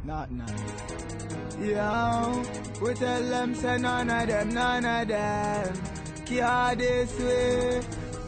Not nice. Yo, we tell them say none of them care this way.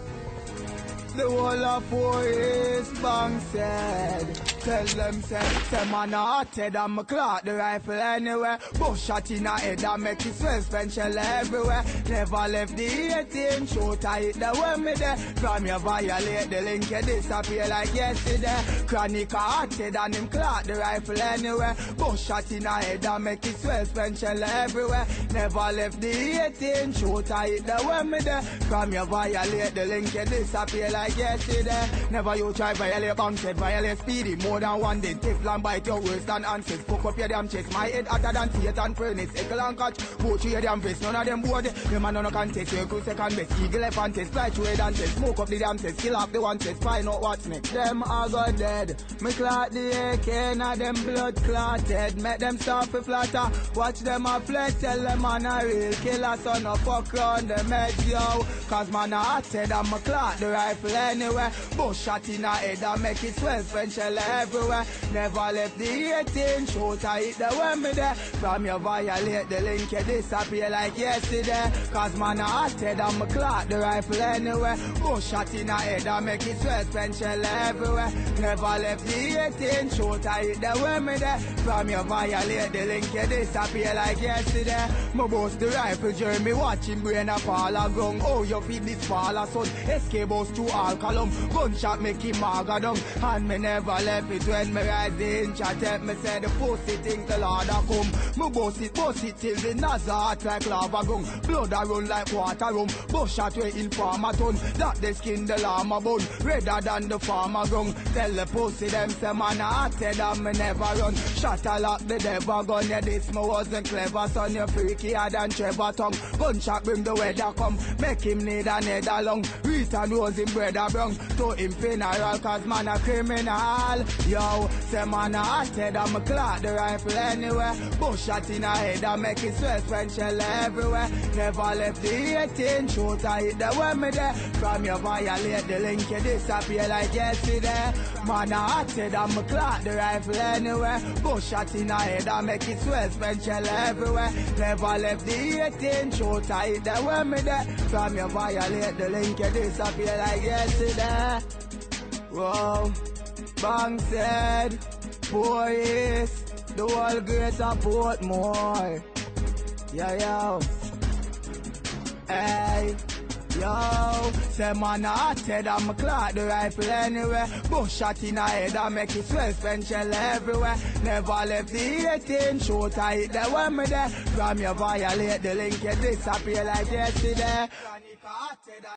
The whole of Forest Bank said, tell them say man a hothead and me clock the rifle anywhere. Bush shot in a head and make it suspension everywhere. Never left the 18 shoot, I hit the way me there. From you violate the link, you disappear like yesterday. Chronic a hothead and him clock the rifle anywhere. Bush shot in a head and make it suspension everywhere. Never left the 18 shoot, I hit the way me there. From you violate the link, you disappear like yesterday. Never you try violate bank said violate speedy. More than one day, Teflon bite your worse than answers. Fuck up your damn chest, my head hotter than theatre and furnace. Echo and catch, both your damn face. None of them board, them man no contest. Circle second best, eagle elephant fly through head and test. Smoke up the damn test, kill off the one test. Find out what's next. Them are go dead. Me clot the AK, now them blood clotted. Make them stop for flatter. Watch them a flex, tell them man a real killer. So no fuck round them heads, yo. Cause man a hothead and me clot the rifle anywhere. Bush shot in a head and make it swell French shell everywhere. Never left the 18 shoot, I hit the way me there. From you violate the link, you disappear like yesterday. Cause man a hothead and me clock the rifle anywhere. Bush shot in a head and make it swell French shell everywhere. Never left the 18 shoot, I hit the way me there. From you violate the link, you disappear like yesterday. Me boast the rifle Jeremy, watching brain a fall a ground. Oh, you feed this fall a son, escape boast to all column. Gunshot make him maga down. And me never left it when me rise the inch. I tell me say the pussy think the Lord a come. Me boss it till the Nazar hot like lava gun. Blood a run like water rum. Bush shot way in farmer ton. That the skin the llama bone. Redder than the farmer gun. Tell the pussy them say man a hothead and me never run. Shot a lock the devil gun. Yeah this me wasn't clever son. You freakier than Trevor tongue. Gunshot bring the weather come. Make him need a nether lung. Rita knows him brother brung. To him funeral cause man a criminal. Yo, say man a hothead and me clock the rifle anywhere. Bush shot in a head and make it swell French shell everywhere. Never left the 18 shoot, I hit the way me there. From you violate the link, you disappear like yesterday. Man a hothead and me clock the rifle anywhere. Bush shot in a head and make it swell French shell everywhere. Never left the 18 shoot, I hit the way me there. From you violate the link, you disappear like yesterday. Whoa, Bang said, boys, the whole greater Portmore. Yo, hey, yo, say man a hothead and me clock the rifle anywhere. Bush shot in a head and make it swell French shell everywhere. Never left the 18 shoot, I hit the way me there. From you violate the link, you disappear like yesterday.